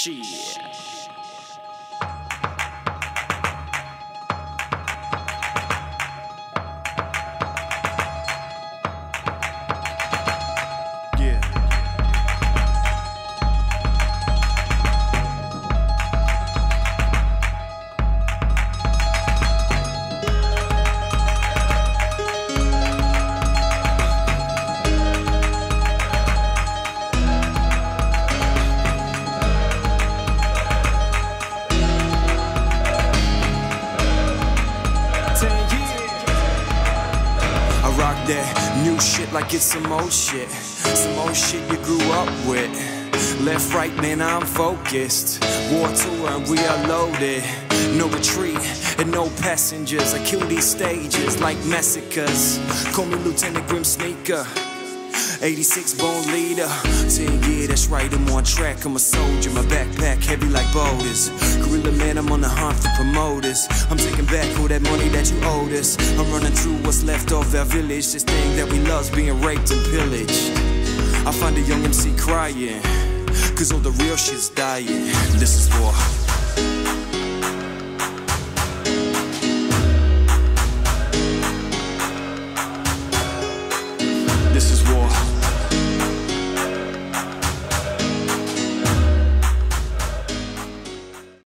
Shit. Rock that new shit like it's some old shit. Some old shit you grew up with. Left, right, man, I'm focused. War tour and we are loaded. No retreat and no passengers. I kill these stages like massacres. Call me Lieutenant Grim Sneaker. 86 bone leader. 10 years, that's right, I'm on track. I'm a soldier, my backpack heavy like boulders. Gorilla man, I'm on the hunt for promoters. I'm taking back all that money that you owed us. I'm running through what's left of our village. This thing that we love's being raped and pillaged. I find a young MC crying, cause all the real shit's dying. This is war. This is war.